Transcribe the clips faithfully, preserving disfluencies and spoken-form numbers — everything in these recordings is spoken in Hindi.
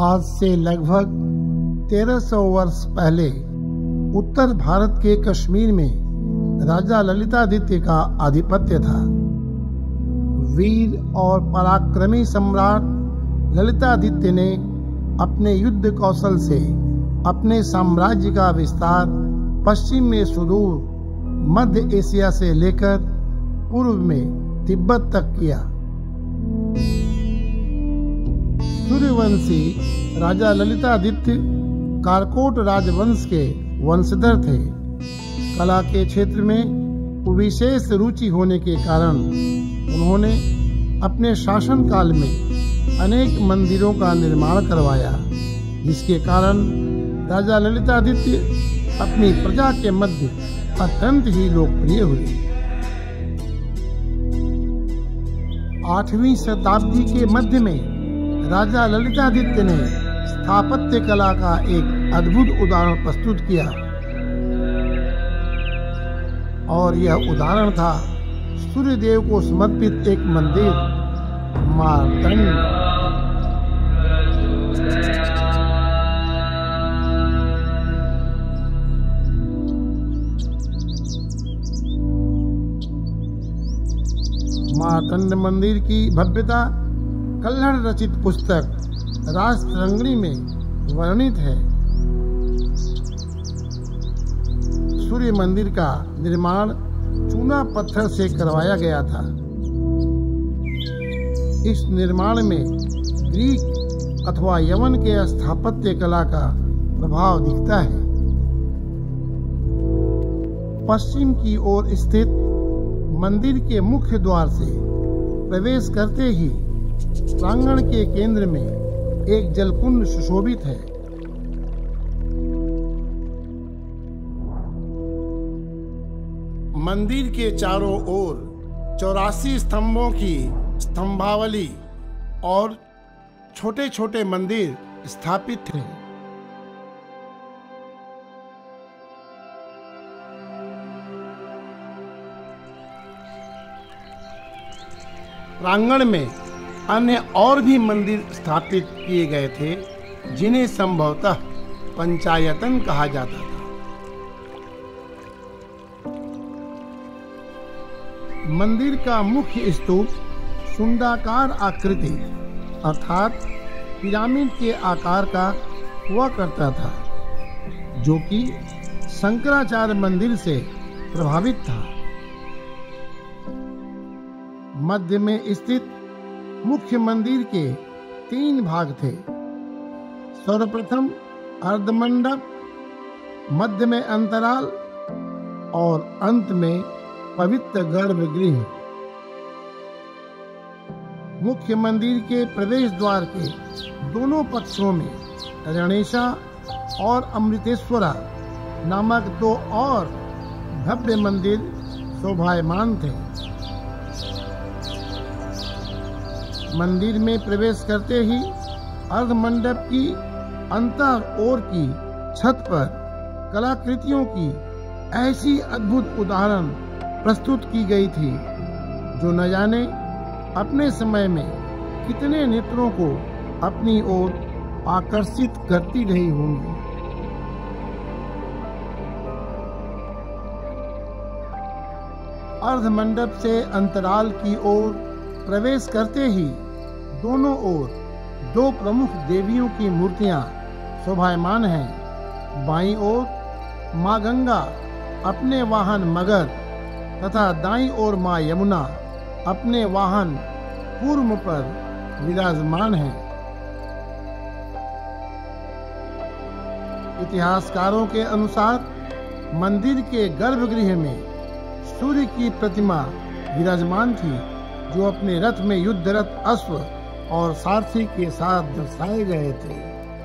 आज से लगभग तेरह सौ वर्ष पहले उत्तर भारत के कश्मीर में राजा ललितादित्य का आधिपत्य था। वीर और पराक्रमी सम्राट ललितादित्य ने अपने युद्ध कौशल से अपने साम्राज्य का विस्तार पश्चिम में सुदूर मध्य एशिया से लेकर पूर्व में तिब्बत तक किया। सूर्यवंशी राजा ललितादित्य कारकोट राजवंश के वंशधर थे। कला के क्षेत्र में विशेष रुचि होने के कारण उन्होंने अपने शासन काल में अनेक मंदिरों का निर्माण करवाया, जिसके कारण राजा ललितादित्य अपनी प्रजा के मध्य अत्यंत ही लोकप्रिय हुए। आठवीं शताब्दी के मध्य में राजा ललितादित्य ने स्थापत्य कला का एक अद्भुत उदाहरण प्रस्तुत किया और यह उदाहरण था सूर्यदेव को समर्पित एक मंदिर मार्तंड। मार्तंड मंदिर की भव्यता कल्हड़ रचित पुस्तक राजतरंगिणी में वर्णित है। सूर्य मंदिर का निर्माण चूना पत्थर से करवाया गया था। इस निर्माण में ग्रीक अथवा यवन के स्थापत्य कला का प्रभाव दिखता है। पश्चिम की ओर स्थित मंदिर के मुख्य द्वार से प्रवेश करते ही प्रांगण के केंद्र में एक जलकुंड सुशोभित है। मंदिर के चारों ओर चौरासी स्तंभों की स्तंभावली और छोटे छोटे मंदिर स्थापित थे। प्रांगण में अन्य और भी मंदिर स्थापित किए गए थे, जिन्हें संभवतः पंचायतन कहा जाता था। मंदिर का मुख्य स्तूप शुंडाकार आकृति अर्थात पिरामिड के आकार का हुआ करता था, जो कि शंकराचार्य मंदिर से प्रभावित था। मध्य में स्थित मुख्य मंदिर के तीन भाग थे। सर्वप्रथम अर्धमंडप, मध्य में अंतराल और अंत में पवित्र गर्भगृह। मुख्य मंदिर के प्रवेश द्वार के दोनों पक्षों में रणेशा और अमृतेश्वरा नामक दो और भव्य मंदिर शोभायमान थे। मंदिर में प्रवेश करते ही अर्धमंडप की अंतर ओर की छत पर कलाकृतियों की ऐसी अद्भुत उदाहरण प्रस्तुत की गई थी, जो न जाने अपने समय में कितने नेत्रों को अपनी ओर आकर्षित करती रही होंगी। अर्धमंडप से अंतराल की ओर प्रवेश करते ही दोनों ओर दो प्रमुख देवियों की मूर्तियां शोभायमान हैं। बाईं ओर माँ गंगा अपने वाहन मगर तथा दाईं ओर माँ यमुना अपने वाहन कूर्म पर विराजमान हैं। इतिहासकारों के अनुसार मंदिर के गर्भगृह में सूर्य की प्रतिमा विराजमान थी, जो अपने रथ में युद्धरत अश्व और सारथी के साथ दर्शाए गए थे।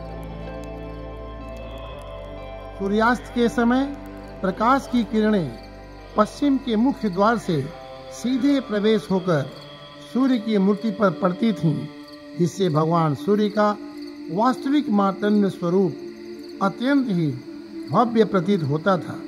सूर्यास्त के समय प्रकाश की किरणें पश्चिम के मुख्य द्वार से सीधे प्रवेश होकर सूर्य की मूर्ति पर पड़ती थीं, जिससे भगवान सूर्य का वास्तविक मार्तंड स्वरूप अत्यंत ही भव्य प्रतीत होता था।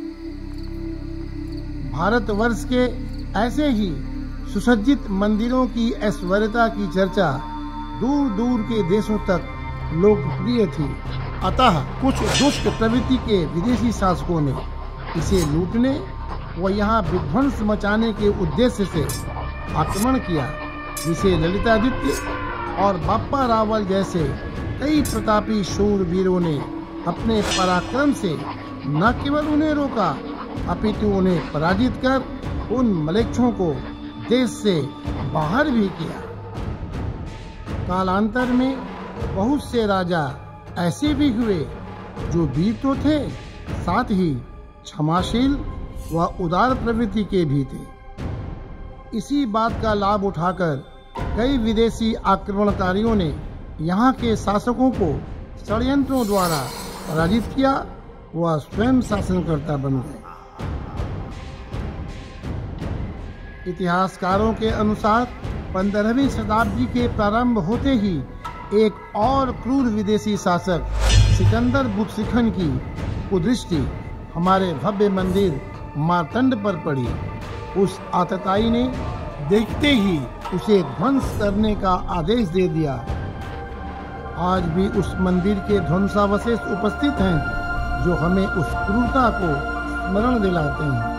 भारतवर्ष के ऐसे ही सुसज्जित मंदिरों की ऐश्वर्यता की चर्चा दूर दूर के देशों तक लोकप्रिय थी। अतः कुछ दुष्ट प्रवृत्ति के विदेशी शासकों ने इसे लूटने व यहाँ विध्वंस मचाने के उद्देश्य से आक्रमण किया, जिसे ललितादित्य और बाप्पा रावल जैसे कई प्रतापी शूरवीरों ने अपने पराक्रम से न केवल उन्हें रोका अपितु उन्हें पराजित कर उन म्लेच्छों को देश से बाहर भी किया। कालांतर में बहुत से राजा ऐसे भी हुए जो वीर तो थे, साथ ही क्षमाशील व उदार प्रवृत्ति के भी थे। इसी बात का लाभ उठाकर कई विदेशी आक्रमणकारियों ने यहाँ के शासकों को षड्यंत्रों द्वारा पराजित किया व स्वयं शासनकर्ता बन गए। इतिहासकारों के अनुसार पंद्रहवीं शताब्दी के प्रारंभ होते ही एक और क्रूर विदेशी शासक सिकंदर बुतसिखन की कुदृष्टि हमारे भव्य मंदिर मार्तंड पर पड़ी। उस आतताई ने देखते ही उसे ध्वंस करने का आदेश दे दिया। आज भी उस मंदिर के ध्वंसावशेष उपस्थित हैं, जो हमें उस क्रूरता को स्मरण दिलाते हैं।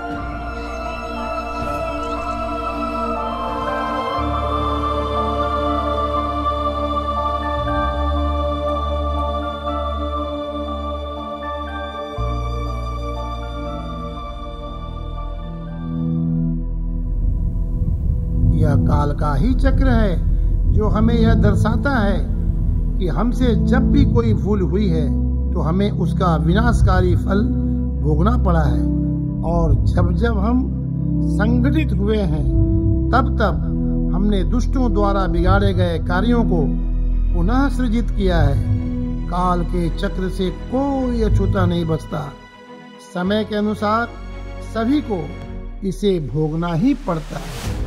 यह काल का ही चक्र है जो हमें यह दर्शाता है कि हमसे जब भी कोई भूल हुई है तो हमें उसका विनाशकारी फल भोगना पड़ा है, और जब जब हम संगठित हुए हैं तब तब हमने दुष्टों द्वारा बिगाड़े गए कार्यों को पुनः सृजित किया है। काल के चक्र से कोई अछूता नहीं बचता। समय के अनुसार सभी को इसे भोगना ही पड़ता है।